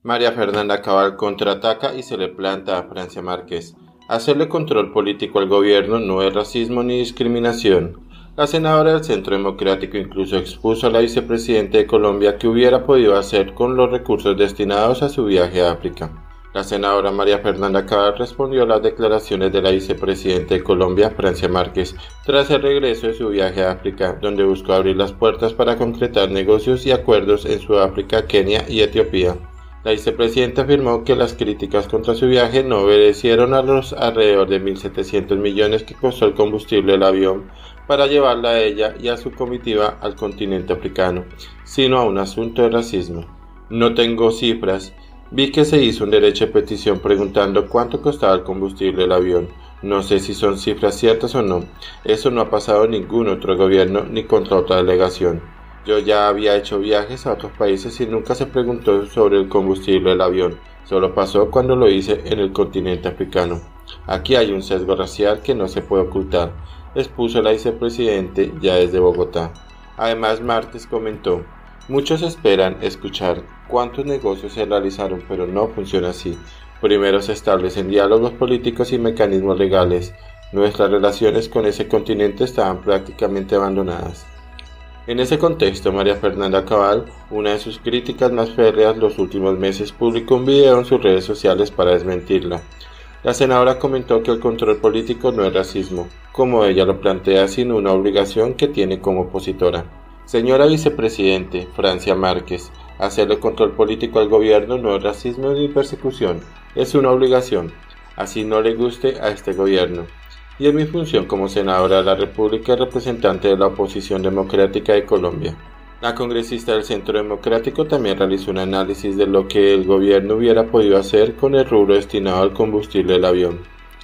María Fernanda Cabal contraataca y se le planta a Francia Márquez. Hacerle control político al gobierno no es racismo ni discriminación. La senadora del Centro Democrático incluso expuso a la vicepresidenta de Colombia qué hubiera podido hacer con los recursos destinados a su viaje a África. La senadora María Fernanda Cabal respondió a las declaraciones de la vicepresidenta de Colombia, Francia Márquez, tras el regreso de su viaje a África, donde buscó abrir las puertas para concretar negocios y acuerdos en Sudáfrica, Kenia y Etiopía. La vicepresidenta afirmó que las críticas contra su viaje no obedecieron a los alrededor de 1.700 millones que costó el combustible del avión para llevarla a ella y a su comitiva al continente africano, sino a un asunto de racismo. No tengo cifras. Vi que se hizo un derecho de petición preguntando cuánto costaba el combustible del avión. No sé si son cifras ciertas o no. Eso no ha pasado en ningún otro gobierno ni contra otra delegación. Yo ya había hecho viajes a otros países y nunca se preguntó sobre el combustible del avión. Solo pasó cuando lo hice en el continente africano. Aquí hay un sesgo racial que no se puede ocultar, expuso la vicepresidente ya desde Bogotá. Además, Márquez comentó: muchos esperan escuchar cuántos negocios se realizaron, pero no funciona así. Primero se establecen diálogos políticos y mecanismos legales. Nuestras relaciones con ese continente estaban prácticamente abandonadas. En ese contexto, María Fernanda Cabal, una de sus críticas más férreas los últimos meses, publicó un video en sus redes sociales para desmentirla. La senadora comentó que el control político no es racismo, como ella lo plantea, sino una obligación que tiene como opositora. Señora vicepresidente, Francia Márquez, hacerle control político al gobierno no es racismo ni persecución, es una obligación, así no le guste a este gobierno. Y en mi función como senadora de la República y representante de la oposición democrática de Colombia. La congresista del Centro Democrático también realizó un análisis de lo que el gobierno hubiera podido hacer con el rubro destinado al combustible del avión.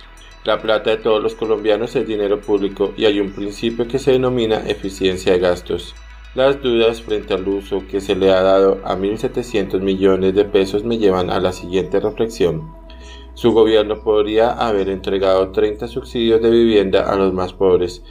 La plata de todos los colombianos es dinero público y hay un principio que se denomina eficiencia de gastos. Las dudas frente al uso que se le ha dado a 1.700 millones de pesos me llevan a la siguiente reflexión. Su gobierno podría haber entregado 30 subsidios de vivienda a los más pobres,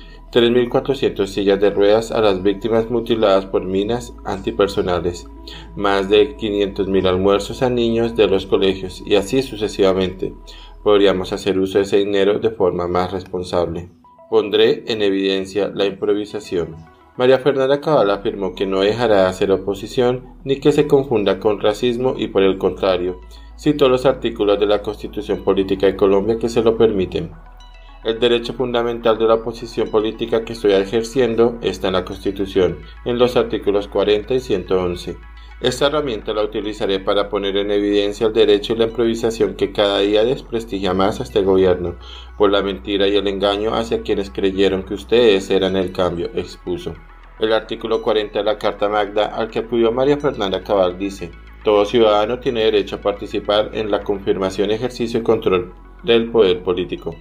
3.400 sillas de ruedas a las víctimas mutiladas por minas antipersonales, más de 500.000 almuerzos a niños de los colegios y así sucesivamente. Podríamos hacer uso de ese dinero de forma más responsable. Pondré en evidencia la improvisación. María Fernanda Cabal afirmó que no dejará de hacer oposición ni que se confunda con racismo y por el contrario, citó los artículos de la Constitución Política de Colombia que se lo permiten. El derecho fundamental de la oposición política que estoy ejerciendo está en la Constitución, en los artículos 40 y 111. Esta herramienta la utilizaré para poner en evidencia el derecho y la improvisación que cada día desprestigia más a este gobierno, por la mentira y el engaño hacia quienes creyeron que ustedes eran el cambio, expuso. El artículo 40 de la Carta Magna, al que acudió María Fernanda Cabal, dice: todo ciudadano tiene derecho a participar en la confirmación, ejercicio y control del poder político.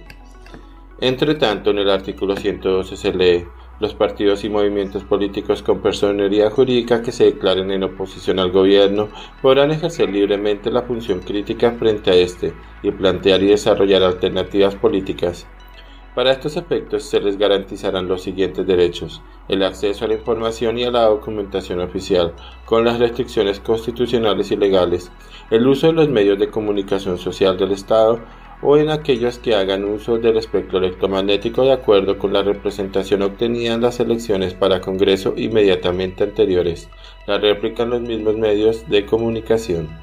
Entre tanto, en el artículo 112 se lee: los partidos y movimientos políticos con personería jurídica que se declaren en oposición al gobierno podrán ejercer libremente la función crítica frente a este y plantear y desarrollar alternativas políticas. Para estos efectos se les garantizarán los siguientes derechos: el acceso a la información y a la documentación oficial, con las restricciones constitucionales y legales, el uso de los medios de comunicación social del Estado o en aquellos que hagan uso del espectro electromagnético de acuerdo con la representación obtenida en las elecciones para Congreso inmediatamente anteriores, la réplica en los mismos medios de comunicación.